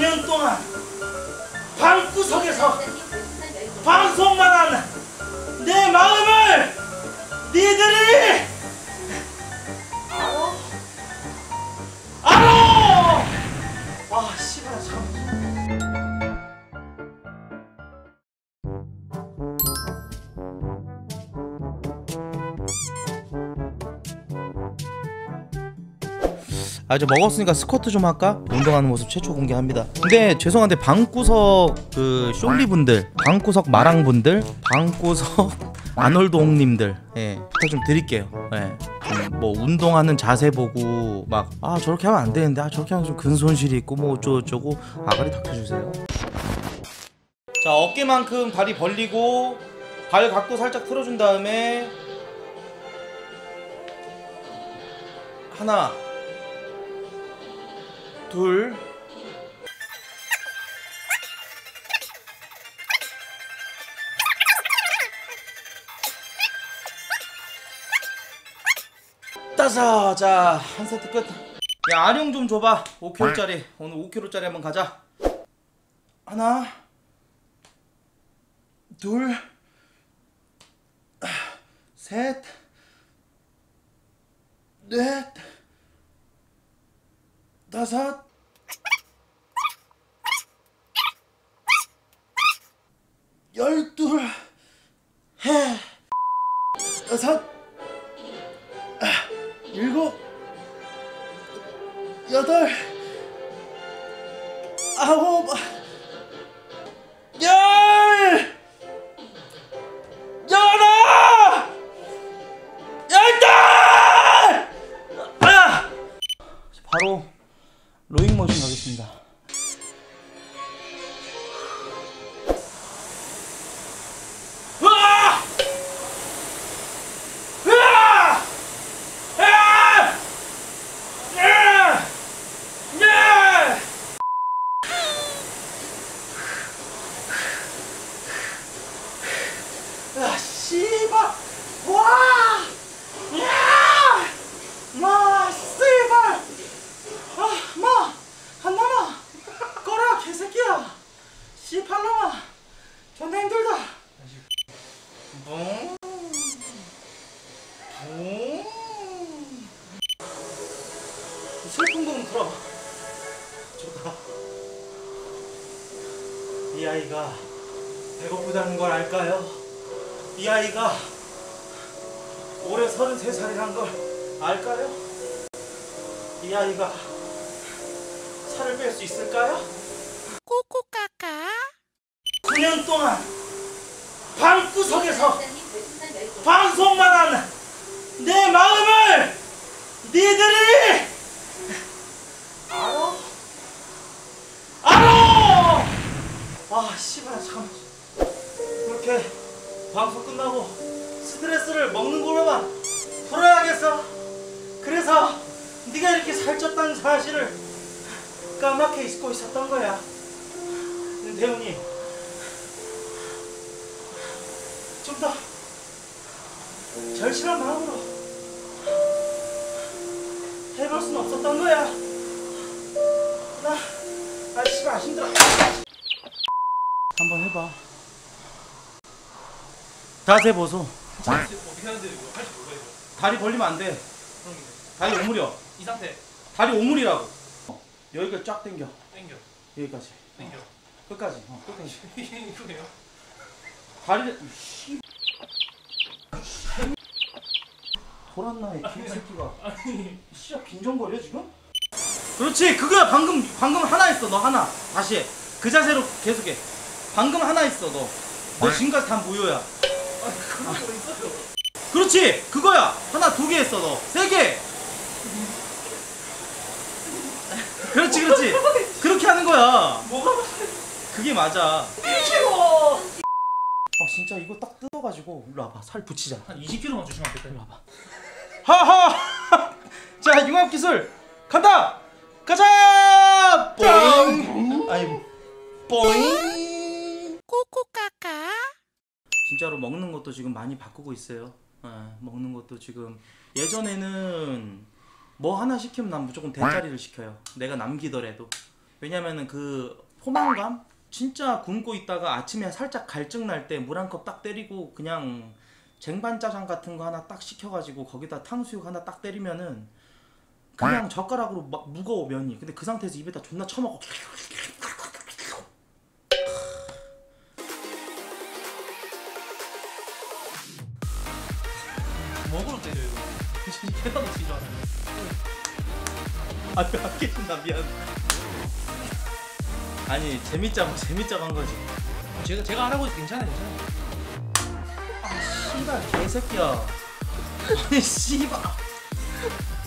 9년 동안 방구석에서 방송만 한 내 마음을 니들이 알아! 아 씨발 참. 이제 먹었으니까 스쿼트 좀 할까? 운동하는 모습 최초 공개합니다. 근데 죄송한데 방구석 그 숄리분들, 방구석 마랑분들, 방구석 아놀드옹님들, 부탁 좀 드릴게요. 뭐 운동하는 자세 보고 막 저렇게 하면 안 되는데 저렇게 하면 좀 근손실이 있고 뭐 어쩌고 아가리 닥쳐주세요. 자, 어깨만큼 다리 벌리고 발 각도 살짝 틀어준 다음에 하나 둘 다섯. 자, 한 세트 끝. 야, 아령 좀 줘봐. 5kg짜리. 오늘 5kg짜리 한번 가자. 하나 둘 셋 넷 다섯 열둘 여섯 일곱 여덟 아홉 열 열하 열둘 바로 로잉머신 가겠습니다. 씨발 와! 야! 마 씨발 마! 한남아 꺼라 개새끼야 씨팔놈아 존나 힘들다. 슬픈 곡은 틀어봐. 좋다. 이 아이가 배고프다는 걸 알까요? 이 아이가 올해 33살이란 걸 알까요? 이 아이가 살을 뺄 수 있을까요? 꼬꼬까까 9년 동안 방구석에서 방송만 한 내 마음을 니들이 알아! 아 씨발 잠깐만. 이렇게 방송 끝나고 스트레스를 먹는 걸로만 풀어야겠어. 그래서 네가 이렇게 살쪘다는 사실을 까맣게 잊고 있었던 거야. 대웅이 좀 더 절실한 마음으로 해볼 수는 없었던 거야. 나 씨발 힘들어. 한번 해봐. 자세 보소. 다리 벌리면 안 돼. 다리 오므려. 이 상태. 다리 오므리라고. 여기까지 쫙 당겨. 여기까지. 당겨. 끝까지. 끝 당겨. 이거네요. 다리를 돌았나 이 개새끼가. 씨야 빈정거려 지금? 그렇지 그거야. 방금 하나 했어. 너 하나 다시 해. 그 자세로 계속해. 방금 하나 했어. 너 지금까지 다 무효야. 그런 거 있어요. 그렇지 그거야. 하나 2개 했어. 너 3개. 그렇지 그렇게 하는 거야. 뭐가 그게 맞아. 싫어. 진짜 이거 딱 뜯어가지고 일로 와봐. 살 붙이자. 한 20kg만 주시면 안 될까요? 일로 와봐. 하하. 자 융합기술 간다. 가자. 뽀잉. 아이 뽀잉. 꼬꼬까까 진짜로 먹는 것도 지금 많이 바꾸고 있어요. 먹는 것도 지금 예전에는 뭐 하나 시키면 난 무조건 대짜리를 시켜요. 내가 남기더라도. 왜냐면은 그 포만감 진짜 굶고 있다가 아침에 살짝 갈증 날 때 물 한 컵 딱 때리고 그냥 쟁반짜장 같은 거 하나 딱 시켜가지고 거기다 탕수육 하나 딱 때리면은 그냥 젓가락으로 막 무거워 면이. 근데 그 상태에서 입에다 존나 쳐먹어. 먹으러 때려 이거. 진짜 계단 어떻게 좋아하네. 아왜 안 깨진다 미안. 아니 재밌자고 한 거지. 제가 하라고 해서 괜찮아요. 아 씨발 개새끼야. 아니 씨발.